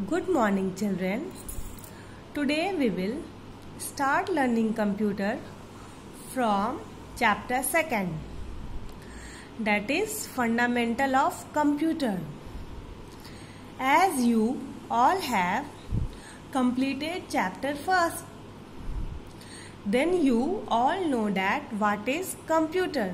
Good morning, children. Today we will start learning computer from chapter 2nd, that is fundamental of computer. As you all have completed chapter 1st, then you all know that what is computer.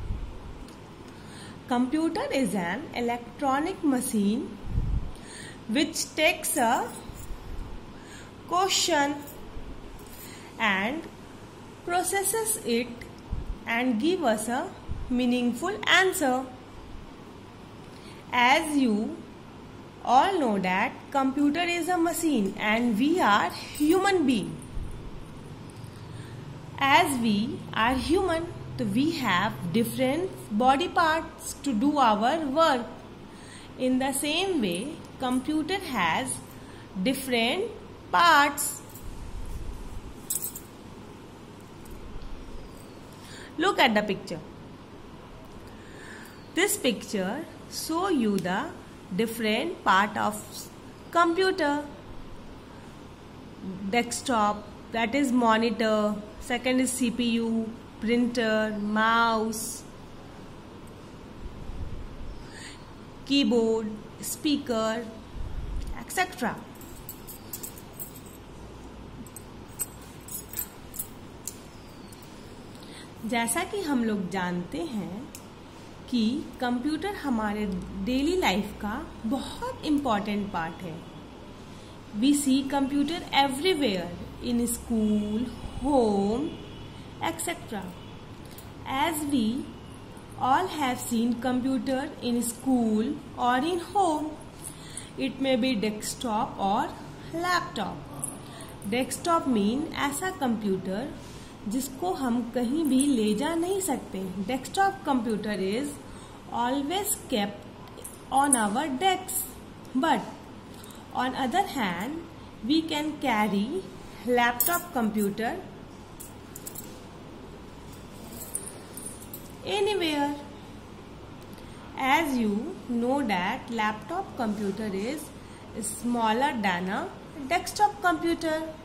Computer is an electronic machine which takes a question and processes it and give us a meaningful answer. As you all know that computer is a machine and we are human being. As we are human, we have different body parts to do our work. In the same way, computer has different parts. Look at the picture. This picture shows you the different part of computer. Desktop, that is monitor. Second is CPU, printer, mouse, keyboard, speaker, etc. जैसा कि हम लोग जानते हैं कि computer हमारे daily life का बहुत इम्पॉर्टेंट पार्ट है. We see computer everywhere in school, home, etc. As we all have seen computer in school or in home, it may be desktop or laptop. Desktop mean ऐसा computer जिसको हम कहीं भी ले जा नहीं सकते. Desktop computer is always kept on our desk, but on other hand, we can carry laptop computer anywhere. As you know that laptop computer is smaller than a desktop computer.